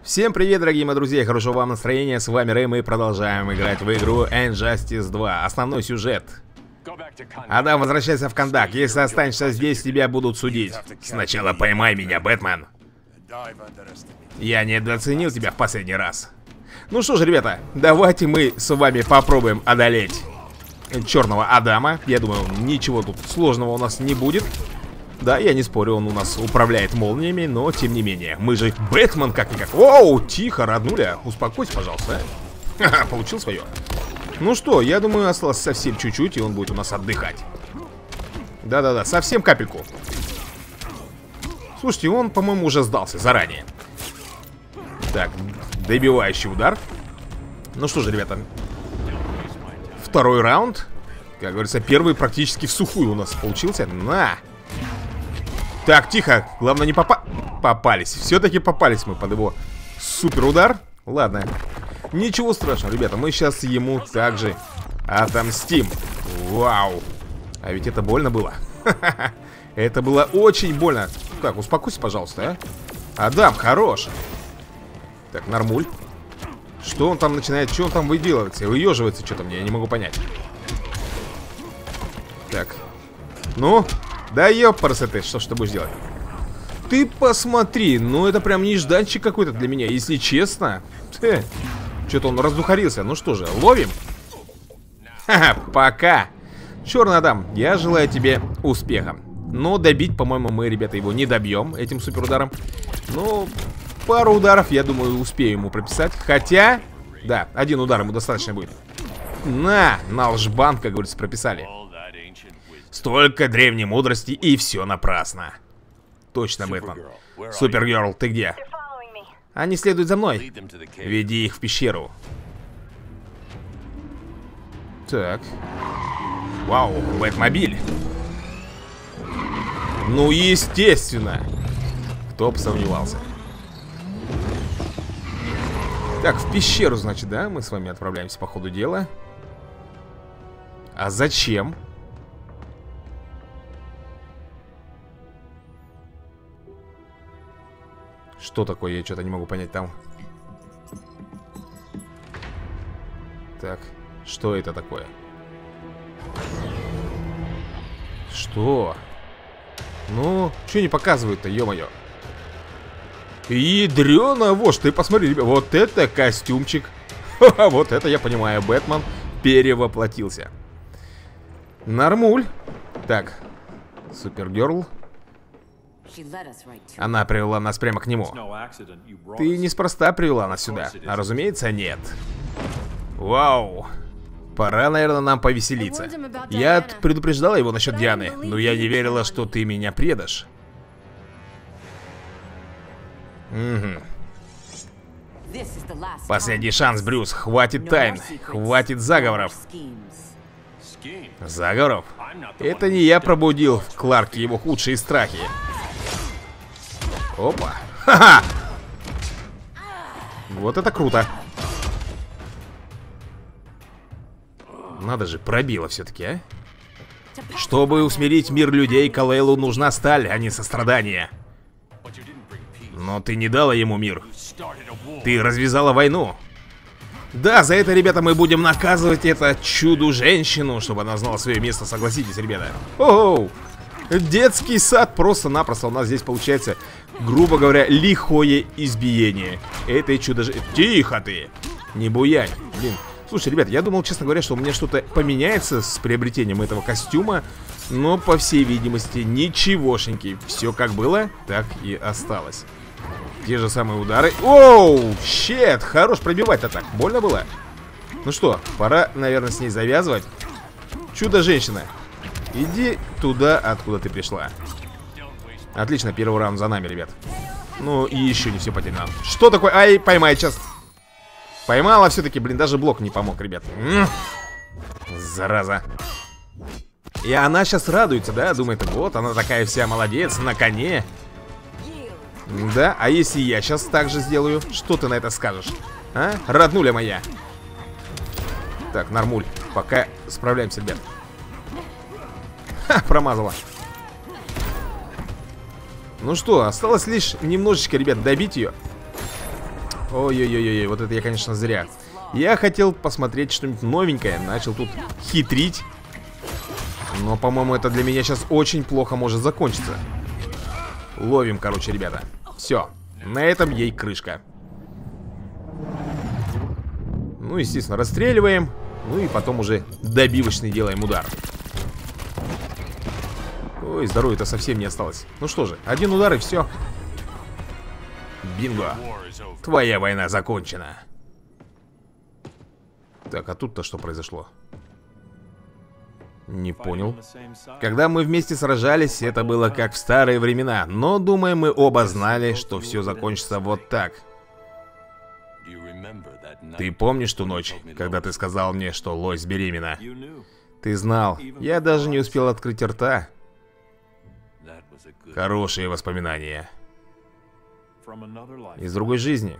Всем привет, дорогие мои друзья, хорошего вам настроения, с вами Рэй, мы продолжаем играть в игру Injustice 2. Основной сюжет. Адам, возвращайся в Кандак, если останешься здесь, тебя будут судить. Сначала поймай меня, Бэтмен. Я недооценил тебя в последний раз. Ну что ж, ребята, давайте мы с вами попробуем одолеть черного Адама. Я думаю, ничего тут сложного у нас не будет. Да, я не спорю, он у нас управляет молниями, но тем не менее. Мы же Бэтмен как-никак. Оу, тихо, роднуля, успокойся, пожалуйста. Ха-ха, получил свое. Ну что, я думаю, осталось совсем чуть-чуть, и он будет у нас отдыхать. Да-да-да, совсем капельку. Слушайте, он, по-моему, уже сдался заранее. Так, добивающий удар. Ну что же, ребята, второй раунд. Как говорится, первый практически в сухую у нас получился. На! Так, тихо, главное не попались. Все-таки попались мы под его супер удар. Ладно, ничего страшного, ребята, мы сейчас ему также отомстим. Вау. А ведь это больно было. Это было очень больно. Так, успокойся, пожалуйста, а. Адам, хорош. Так, нормуль. Что он там начинает, что он там выделывается? Выеживается что-то мне, я не могу понять. Так, ну... Да ёпарасы, что ж ты будешь делать? Ты посмотри, ну это прям нежданчик какой-то для меня, если честно. Что-то он раздухарился. Ну что же, ловим? Ха-ха, пока. Черный Адам, я желаю тебе успеха. Но добить, по-моему, мы, ребята, его не добьем этим суперударом. Ну, пару ударов, я думаю, успею ему прописать. Хотя, да, один удар ему достаточно будет. На лжбан, как говорится, прописали. Столько древней мудрости, и все напрасно. Точно, Бэтмен. Супергерл, ты где? Они следуют за мной. Веди их в пещеру. Так. Вау, Бэтмобиль. Ну, естественно. Кто бы сомневался. Так, в пещеру, значит, да? Мы с вами отправляемся по ходу дела. А зачем? Что такое? Я что-то не могу понять там. Так, что это такое? Что? Ну, что не показывают-то, ё-моё? Ядрёна вошь, ты посмотри, ребят, вот это костюмчик. Ха-ха, вот это я понимаю, Бэтмен перевоплотился. Нормуль. Так, Супергерл. Она привела нас прямо к нему. Ты неспроста привела нас сюда. А разумеется, нет. Вау. Пора, наверное, нам повеселиться. Я предупреждала его насчет Дианы, но я не верила, что ты меня предашь. Угу. Последний шанс, Брюс. Хватит тайн. Хватит заговоров. Заговоров? Это не я пробудил в Кларке его худшие страхи. Опа. Ха-ха! Вот это круто. Надо же, пробило все-таки, а? Чтобы усмирить мир людей, Кал-Элу нужна сталь, а не сострадание. Но ты не дала ему мир. Ты развязала войну. Да, за это, ребята, мы будем наказывать эту чуду-женщину, чтобы она знала свое место, согласитесь, ребята. Оу! Детский сад просто-напросто у нас здесь получается, грубо говоря, лихое избиение этой чудо-женщины. Тихо ты! Не буянь. Блин. Слушай, ребят, я думал, честно говоря, что у меня что-то поменяется с приобретением этого костюма. Но, по всей видимости, ничегошеньки. Все как было, так и осталось. Те же самые удары. Оу, щет, хорош пробивать-то так. Больно было? Ну что, пора, наверное, с ней завязывать. Чудо-женщина, иди туда, откуда ты пришла. Отлично, первый раунд за нами, ребят. Ну и еще не все потеряно. Что такое? Ай, поймай сейчас. Поймала все-таки, блин, даже блок не помог, ребят. Зараза. И она сейчас радуется, да? Думает, вот, она такая вся молодец, на коне. Да, а если я сейчас так же сделаю? Что ты на это скажешь? А? Роднуля моя. Так, нормуль. Пока справляемся, ребят. Ха, промазала. Ну что, осталось лишь немножечко, ребят, добить ее. Ой-ой-ой-ой, вот это я, конечно, зря. Я хотел посмотреть что-нибудь новенькое. Начал тут хитрить. Но, по-моему, это для меня сейчас очень плохо может закончиться. Ловим, короче, ребята. Все. На этом ей крышка. Ну, естественно, расстреливаем. Ну и потом уже добивочный делаем удар. Ой, здоровья-то совсем не осталось. Ну что же, один удар и все. Бинго. Твоя война закончена. Так, а тут-то что произошло? Не понял. Когда мы вместе сражались, это было как в старые времена. Но, думаю, мы оба знали, что все закончится вот так. Ты помнишь ту ночь, когда ты сказал мне, что Лойс беременна? Ты знал. Я даже не успел открыть рта. Хорошие воспоминания. Из другой жизни.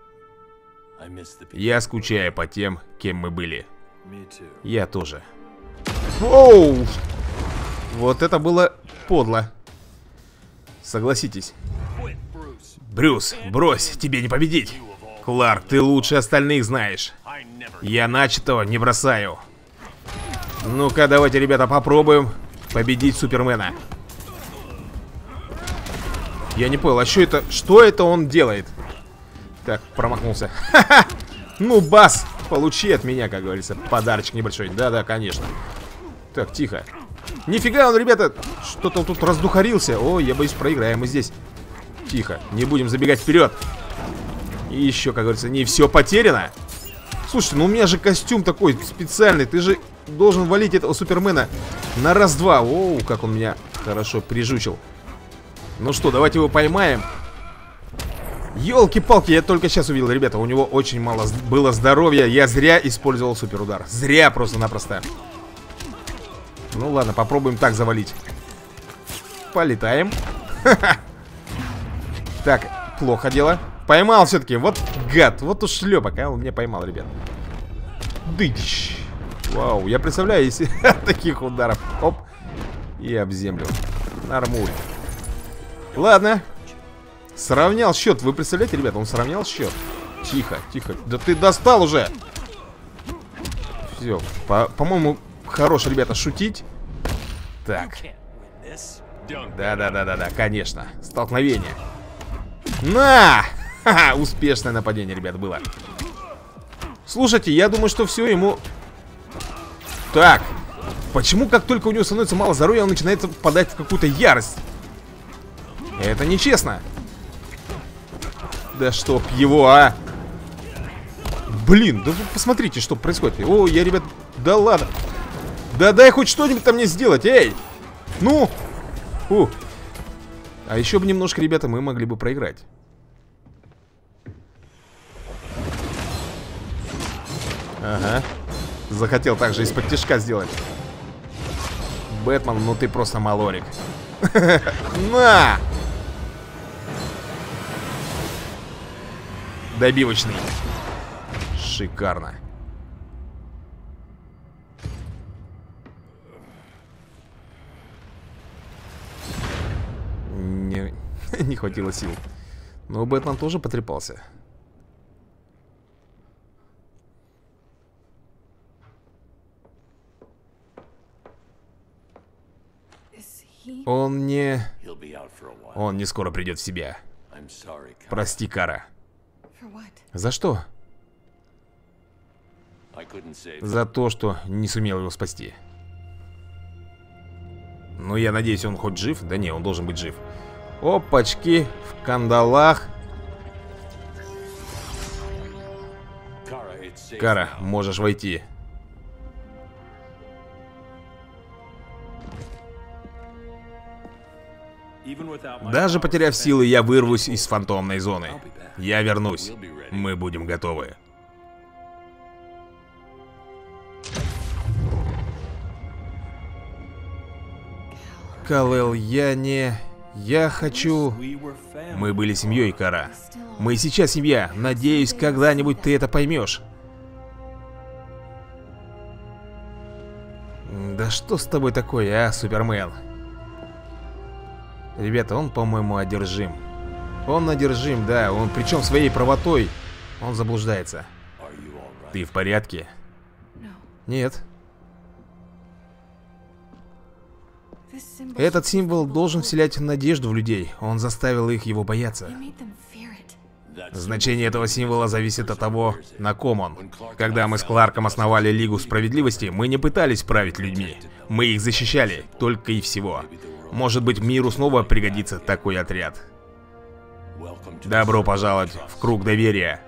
Я скучаю по тем, кем мы были. Я тоже. Оу! Вот это было подло. Согласитесь. Брюс, брось, тебе не победить. Кларк, ты лучше остальных знаешь. Я начатого не бросаю. Ну-ка, давайте, ребята, попробуем победить Супермена. Я не понял, а что это? Что это он делает? Так, промахнулся. Ха-ха! Ну, бас, получи от меня, как говорится, подарочек небольшой. Да-да, конечно. Так, тихо. Нифига он, ребята, что-то тут раздухарился. Ой, я боюсь, проиграем мы здесь. Тихо, не будем забегать вперед. И еще, как говорится, не все потеряно. Слушайте, ну у меня же костюм такой специальный. Ты же должен валить этого Супермена на раз-два. Оу, как он меня хорошо прижучил. Ну что, давайте его поймаем. Ёлки-палки, я только сейчас увидел, ребята, у него очень мало было здоровья. Я зря использовал суперудар. Зря просто-напросто. Ну ладно, попробуем так завалить. Полетаем. Так, плохо дело. Поймал все-таки, вот гад. Вот уж шлепок, а он меня поймал, ребят. Дыщ. Вау, я представляю, если от таких ударов. Оп. И об землю. Нормуль. Ладно. Сравнял счет. Вы представляете, ребята, он сравнял счет. Тихо, тихо. Да ты достал уже. Все. По-моему, хорош, ребята, шутить. Так. Да-да-да-да-да, конечно. Столкновение. На! Ха-ха, успешное нападение, ребят, было. Слушайте, я думаю, что все ему... Так. Почему, как только у него становится мало здоровья, он начинает впадать в какую-то ярость? Это нечестно. Да чтоб его, а! Блин, да вы посмотрите, что происходит. О, я, ребят, да ладно. Да дай хоть что-нибудь там мне сделать, эй! Ну! А еще бы немножко, ребята, мы могли бы проиграть. Ага. Захотел также из-под тишка сделать. Бэтмен, ну ты просто малорик. На! Добивочный. Шикарно. Не хватило сил. Но Бэтмен тоже потрепался. Он не скоро придет в себя. Прости, Кара. За что? За то, что не сумел его спасти. Ну, я надеюсь, он хоть жив? Да не, он должен быть жив. Опачки, в кандалах. Кара, можешь войти. Даже потеряв силы, я вырвусь из фантомной зоны. Я вернусь. Мы будем готовы. Кал-El, я хочу... Мы были семьей, Кара. Мы и сейчас семья. Надеюсь, когда-нибудь ты это поймешь. Да что с тобой такое, а, Супермен? Ребята, он, по-моему, одержим. Он одержим, да. Он, причем своей правотой, Он заблуждается. Ты в порядке? Нет. Этот символ должен вселять надежду в людей. Он заставил их его бояться. Значение этого символа зависит от того, на ком он. Когда мы с Кларком основали Лигу Справедливости, мы не пытались править людьми. Мы их защищали, только и всего. Может быть, миру снова пригодится такой отряд. Добро пожаловать в круг доверия.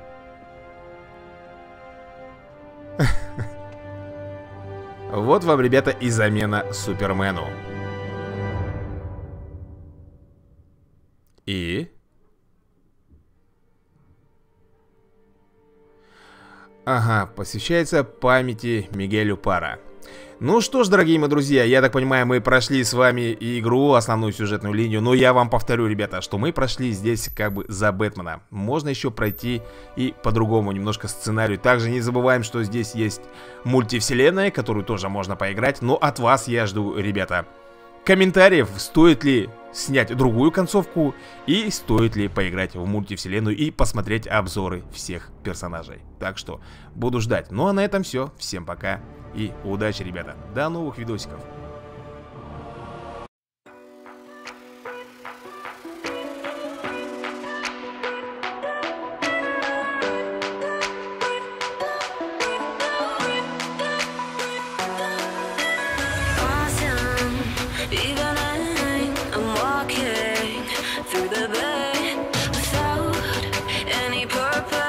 Вот вам, ребята, и замена Супермену. И... Ага, посвящается памяти Мигелю Пара. Ну что ж, дорогие мои друзья, я так понимаю, мы прошли с вами игру, основную сюжетную линию. Но я вам повторю, ребята, что мы прошли здесь как бы за Бэтмена. Можно еще пройти и по-другому немножко сценарию. Также не забываем, что здесь есть мультивселенная, которую тоже можно поиграть. Но от вас я жду, ребята, комментариев, стоит ли снять другую концовку и стоит ли поиграть в мультивселенную и посмотреть обзоры всех персонажей. Так что буду ждать. Ну а на этом все. Всем пока и удачи, ребята. До новых видосиков. Through the bed without any purpose.